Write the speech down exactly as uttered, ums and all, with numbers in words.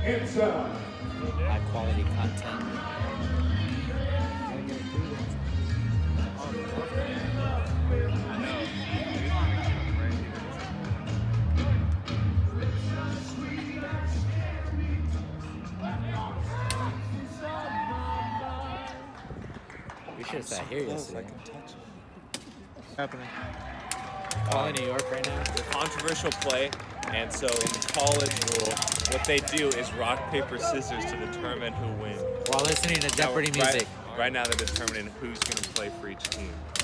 High quality content. We should have sat here yesterday. Happening. Calling New York right now. It's a controversial play, and so in the college rule, what they do is rock, paper, scissors to determine who wins. While listening to Jeopardy Now, music. Right, right now they're determining who's going to play for each team.